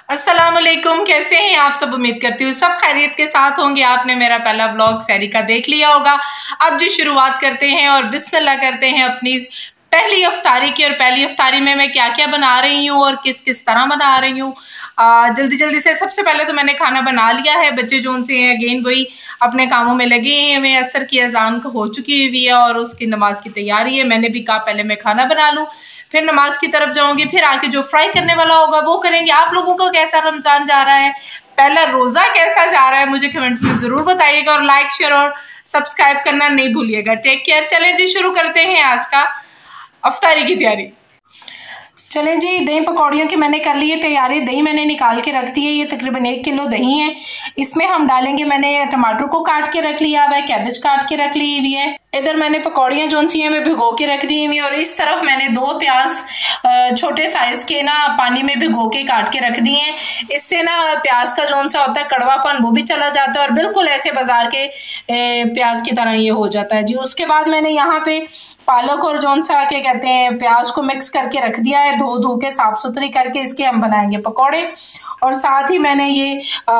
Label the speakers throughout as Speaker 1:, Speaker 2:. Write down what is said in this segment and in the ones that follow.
Speaker 1: अस्सलाम वालेकुम, कैसे हैं आप सब। उम्मीद करती हूँ सब खैरियत के साथ होंगे। आपने मेरा पहला ब्लॉग सहरी का देख लिया होगा। अब जी शुरुआत करते हैं और बिस्मिल्लाह करते हैं अपनी पहली अफ्तारी की। और पहली अफ्तारी में मैं क्या क्या बना रही हूँ और किस किस तरह बना रही हूँ। जल्दी जल्दी से सबसे पहले तो मैंने खाना बना लिया है। बच्चे जो उनसे हैं अगेन वही अपने कामों में लगे हैं। मैं असर की अजान हो चुकी हुई है और उसकी नमाज की तैयारी है। मैंने भी कहा पहले मैं खाना बना लूँ, फिर नमाज की तरफ जाऊंगी, फिर आके जो फ्राई करने वाला होगा वो करेंगे। आप लोगों को कैसा रमजान जा रहा है, पहला रोजा कैसा जा रहा है, मुझे कमेंट्स में जरूर बताइएगा। और लाइक शेयर और सब्सक्राइब करना नहीं भूलिएगा। Take care. चलें जी शुरू करते हैं आज का अफ्तारी की तैयारी। चलें जी, दही पकौड़ियों की मैंने कर ली है तैयारी। दही मैंने निकाल के रख दी है। ये तकरीबन 1 किलो दही है। इसमें हम डालेंगे, मैंने टमाटर को काट के रख लिया हुआ है, कैबेज काट के रख ली हुई है। इधर मैंने पकौड़ियाँ जो सी हैं मैं भिगो के रख दी हुई है। और इस तरफ मैंने 2 प्याज छोटे साइज के ना पानी में भिगो के काट के रख दिए हैं। इससे ना प्याज का जो सा होता है कड़वापन वो भी चला जाता है और बिल्कुल ऐसे बाजार के प्याज की तरह ये हो जाता है जी। उसके बाद मैंने यहाँ पे पालक और जौन सा क्या कहते हैं प्याज को मिक्स करके रख दिया है। धो के साफ सुथरी करके इसके हम बनाएंगे पकौड़े। और साथ ही मैंने ये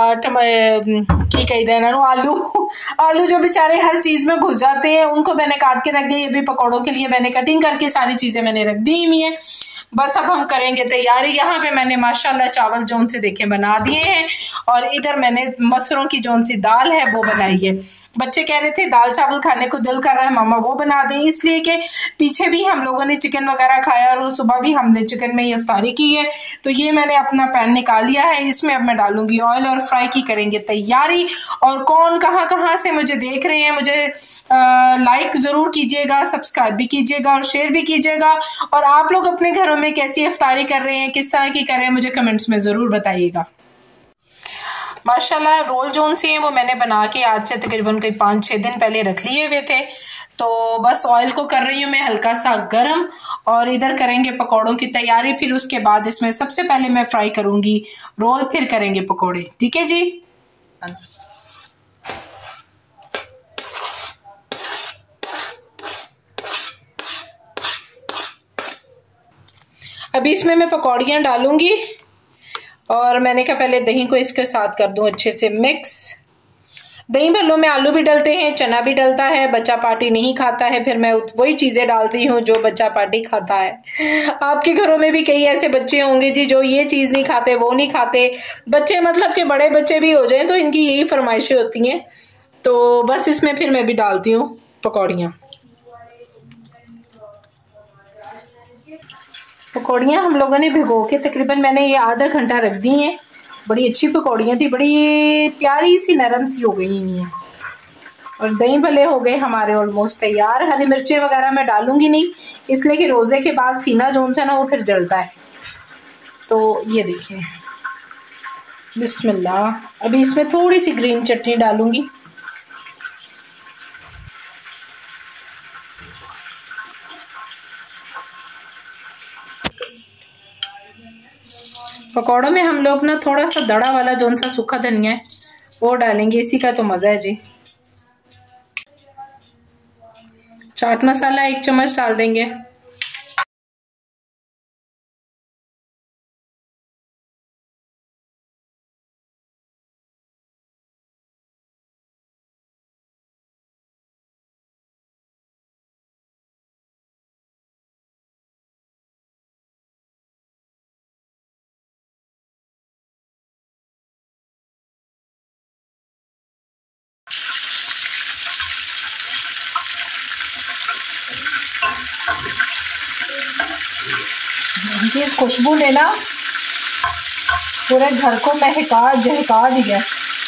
Speaker 1: की कही देना आलू जो बेचारे हर चीज में घुस जाते हैं उनको मैंने काट के रख दिया। ये भी पकौड़ों के लिए मैंने कटिंग करके सारी चीजें मैंने रख दी हुई है। बस अब हम करेंगे तैयारी। यहाँ पे मैंने माशाल्लाह चावल जौन से देखे बना दिए हैं और इधर मैंने मसरों की जौन सी दाल है वो बनाई है। बच्चे कह रहे थे दाल चावल खाने को दिल कर रहा है मामा वो बना दें, इसलिए कि पीछे भी हम लोगों ने चिकन वगैरह खाया और सुबह भी हमने चिकन में ही इफ्तारी की है। तो ये मैंने अपना पैन निकाल लिया है। इसमें अब मैं डालूंगी ऑयल और फ्राई की करेंगे तैयारी। और कौन कहाँ से मुझे देख रहे हैं मुझे लाइक ज़रूर कीजिएगा, सब्सक्राइब भी कीजिएगा और शेयर भी कीजिएगा। और आप लोग अपने घरों में कैसी इफ्तारी कर रहे हैं, किस तरह की कर रहे हैं, मुझे कमेंट्स में ज़रूर बताइएगा। माशाल्लाह रोल जोन से हैं वो मैंने बना के आज से तकरीबन कोई 5-6 दिन पहले रख लिए हुए थे। तो बस ऑयल को कर रही हूँ मैं हल्का सा गर्म और इधर करेंगे पकौड़ों की तैयारी। फिर उसके बाद इसमें सबसे पहले मैं फ्राई करूँगी रोल, फिर करेंगे पकौड़े। ठीक है जी। अभी इसमें मैं पकौड़ियाँ डालूंगी और मैंने कहा पहले दही को इसके साथ कर दूं अच्छे से मिक्स। दही भल्लों में आलू भी डलते हैं, चना भी डलता है। बच्चा पार्टी नहीं खाता है, फिर मैं वही चीजें डालती हूँ जो बच्चा पार्टी खाता है। आपके घरों में भी कई ऐसे बच्चे होंगे जी जो ये चीज नहीं खाते वो नहीं खाते। बच्चे मतलब कि बड़े बच्चे भी हो जाएं तो इनकी यही फरमाइशें होती हैं। तो बस इसमें फिर मैं भी डालती हूँ पकौड़ियाँ। पकौड़ियाँ हम लोगों ने भिगो के तकरीबन मैंने ये आधा घंटा रख दी हैं। बड़ी अच्छी पकौड़ियाँ थी, बड़ी प्यारी सी नरम सी हो गई हुई हैं। और दही भले हो गए हमारे ऑलमोस्ट तैयार। हरी मिर्चें वगैरह मैं डालूंगी नहीं, इसलिए कि रोज़े के बाद सीना जोन सा ना वो फिर जलता है। तो ये देखिए बिस्मिल्लाह। अभी इसमें थोड़ी सी ग्रीन चटनी डालूंगी। पकौड़ों में हम लोग ना थोड़ा सा दड़ा वाला जोन सा सूखा धनिया है वो डालेंगे, इसी का तो मज़ा है जी। चाट मसाला 1 चम्मच डाल देंगे। इस खुशबू ने ना पूरे घर को महका जहका दिया।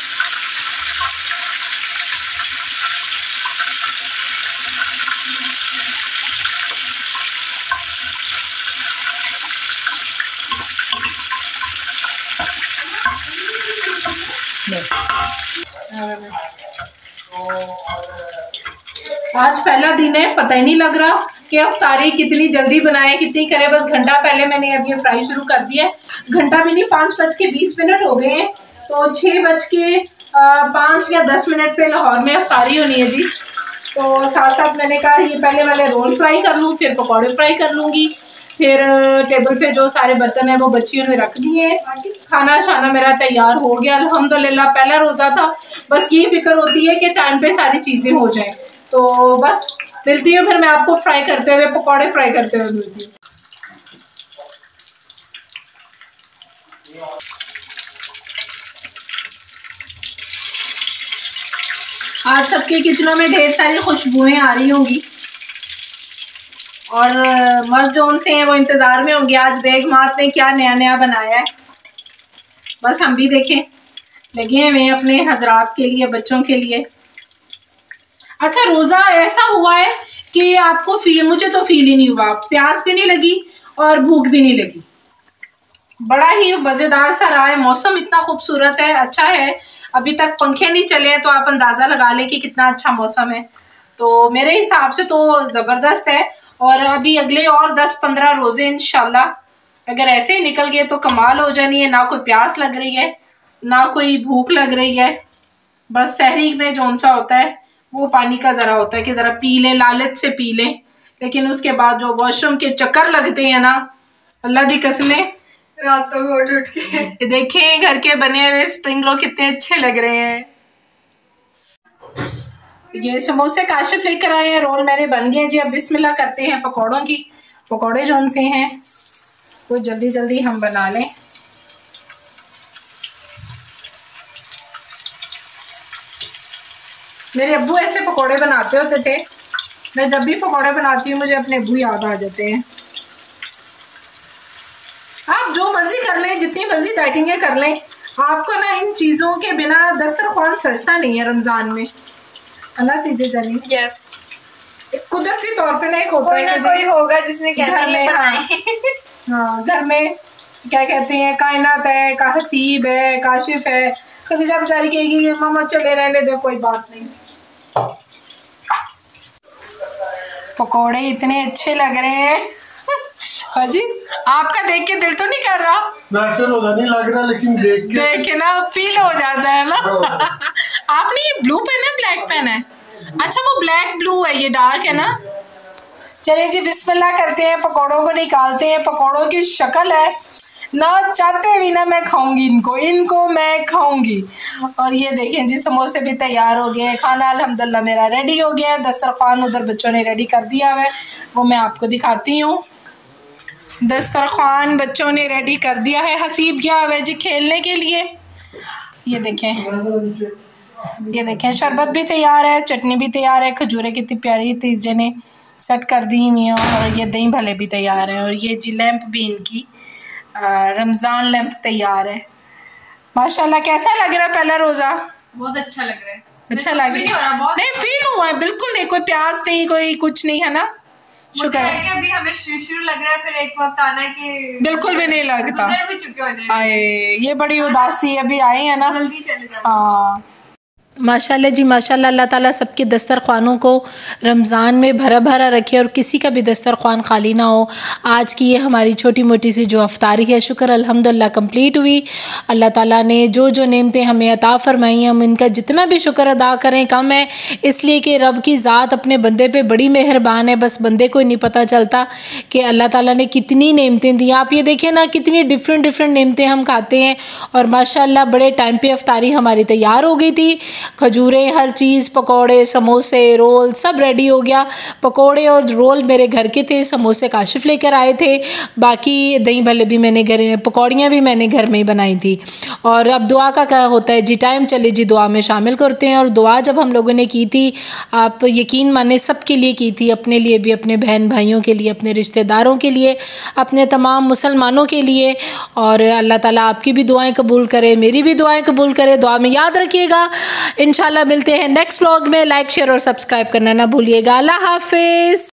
Speaker 1: आज पहला दिन है, पता ही नहीं लग रहा कि अफ्तारी कितनी जल्दी बनाए कितनी करे। बस घंटा पहले मैंने अब ये फ्राई शुरू कर दिया है। घंटा भी नहीं, 5:20 हो गए हैं। तो 6:05 या 10 मिनट पे लाहौर में अफ्तारी होनी है जी। तो साथ साथ मैंने कहा ये पहले वाले रोल फ्राई कर लूँ, फिर पकौड़े फ्राई कर लूँगी। फिर टेबल पे जो सारे बर्तन है वो बच्चियों ने रख दिए। खाना शाना मेरा तैयार हो गया अल्हम्दुलिल्लाह। पहला रोज़ा था, बस ये फिक्र होती है कि टाइम पे सारी चीज़ें हो जाएं। तो बस मिलती हूँ फिर मैं आपको फ्राई करते हुए, पकौड़े फ्राई करते हुए मिलती हूँ। आज सबके किचनों में ढेर सारी खुशबुएं आ रही होंगी और मर्द जो उनसे हैं वो इंतज़ार में होंगे आज बेग मात ने क्या नया नया बनाया है। बस हम भी देखें, लगे हुए अपने हजरात के लिए, बच्चों के लिए। अच्छा, रोज़ा ऐसा हुआ है कि आपको मुझे तो फील ही नहीं हुआ, प्यास भी नहीं लगी और भूख भी नहीं लगी। बड़ा ही मज़ेदार सा रहा है, मौसम इतना खूबसूरत है, अच्छा है। अभी तक पंखे नहीं चले हैं तो आप अंदाज़ा लगा लें कि कितना अच्छा मौसम है। तो मेरे हिसाब से तो ज़बरदस्त है। और अभी अगले और 10-15 रोज़े इंशाल्लाह अगर ऐसे ही निकल गए तो कमाल हो जानी है। ना कोई प्यास लग रही है, ना कोई भूख लग रही है। बस सहरी में जौन सा होता है वो पानी का ज़रा होता है कि ज़रा पी लें, लालच से पी लें, लेकिन उसके बाद जो वॉशरूम के चक्कर लगते हैं ना, अल्लाह दी कसमें,
Speaker 2: रातों में उठ के
Speaker 1: देखें घर के बने हुए स्प्रिंग रोल कितने अच्छे लग रहे हैं। ये समोसे काशिफ लेकर आए हैं, रोल मेरे बन गए जी। अब बिस्मिल्लाह करते हैं पकौड़ों की। पकौड़े जौन से हैं वो जल्दी जल्दी हम बना लें। मेरे अब्बू ऐसे पकौड़े बनाते होते थे। मैं जब भी पकौड़े बनाती हूँ मुझे अपने अब्बू याद आ जाते हैं। आप जो मर्जी कर लें, जितनी मर्जी डाइटिंगें कर लें, आपको ना इन चीज़ों के बिना दस्तरख्वान सजता नहीं है रमज़ान में। अल्लाह दीजिए जानी।
Speaker 2: यस,
Speaker 1: कुदरती तौर पे ना एक होता है कि
Speaker 2: कोई होगा जिसने घर में
Speaker 1: हाँ घर में क्या कहते हैं, कायनात है, का हसीब है, काशिफ है। खदीजा बेचारी कहेगी मामा चले रहने दो, कोई बात नहीं। पकोड़े इतने अच्छे लग रहे हैं हाजी, आपका देख के दिल तो नहीं कर रहा?
Speaker 3: वैसे रोजा नहीं लग रहा लेकिन देख
Speaker 1: के ना फील हो जाता है ना। आपने ये ब्लू पेन है, ब्लैक पेन है? अच्छा वो ब्लैक ब्लू है, ये डार्क है ना। चलिए जी बिस्मिल्लाह करते हैं, पकौड़ों को निकालते हैं। पकौड़ों की शक्ल है ना चाहते भी ना मैं खाऊंगी इनको मैं खाऊंगी। और ये देखें जी समोसे भी तैयार हो गए हैं। खाना अल्हम्दुलिल्लाह मेरा रेडी हो गया है। दस्तरखान उधर बच्चों ने रेडी कर दिया है, वो मैं आपको दिखाती हूँ। दस्तरखान बच्चों ने रेडी कर दिया है। हसीब गया हुआ है जी खेलने के लिए। ये देखें शरबत भी तैयार है, चटनी भी तैयार है, खजूरें कितनी प्यारी तीजे ने सेट कर दी हुई हैं, और ये दही भले भी तैयार है। और ये जी लैंप भी इनकी रमज़ान लैंप तैयार है। माशाल्लाह। कैसा लग रहा है पहला रोज़ा?
Speaker 2: बहुत अच्छा लग रहा है।
Speaker 1: अच्छा लग रहा है? नहीं फील हुआ है, बिल्कुल नहीं, कोई प्यास नहीं, कोई कुछ नहीं है ना। शुक्र है
Speaker 2: कि अभी हमें शुरू लग रहा है, फिर एक वक्त आना कि
Speaker 1: बिल्कुल भी नहीं लगता।
Speaker 2: गुजर भी चुके होने।
Speaker 1: आए ये बड़ी उदासी अभी आए हैं ना,
Speaker 2: जल्दी चले जाओ।
Speaker 1: हाँ माशाल्लाह जी माशाल्लाह। अल्लाह ताला सबके दस्तरख्वानों को रमज़ान में भरा भरा रखे और किसी का भी दस्तरख्वान खाली ना हो। आज की ये हमारी छोटी मोटी सी जो अफ्तारी है, शुक्र अल्हम्दुलिल्लाह कंप्लीट हुई। अल्लाह ताला ने जो जो नेमतें हमें अता फरमाई, हम इनका जितना भी शुक्र अदा करें कम है, इसलिए कि रब की ज़ात अपने बंदे पे बड़ी मेहरबान है। बस बंदे को नहीं पता चलता कि अल्लाह ताला ने कितनी नेमतें दी। आप ये देखें ना कितनी डिफरेंट नेमतें हम खाते हैं, और माशाल्लाह बड़े टाइम पे अफ्तारी हमारी तैयार हो गई थी। खजूरें, हर चीज़, पकोड़े, समोसे, रोल सब रेडी हो गया। पकोड़े और रोल मेरे घर के थे, समोसे काशिफ लेकर आए थे, बाकी दही भले भी मैंने घर, पकौड़ियाँ भी मैंने घर में ही बनाई थी। और अब दुआ का क्या होता है जी टाइम, चले जी दुआ में शामिल करते हैं। और दुआ जब हम लोगों ने की थी, आप यकीन माने सब के लिए की थी, अपने लिए भी, अपने बहन भाइयों के लिए, अपने रिश्तेदारों के लिए, अपने तमाम मुसलमानों के लिए। और अल्लाह ताला आपकी भी दुआएं कबूल करे, मेरी भी दुआएं कबूल करे। दुआ में याद रखिएगा। इंशाल्लाह मिलते हैं नेक्स्ट व्लॉग में। लाइक शेयर और सब्सक्राइब करना ना भूलिएगा। अल्लाह हाफिज़।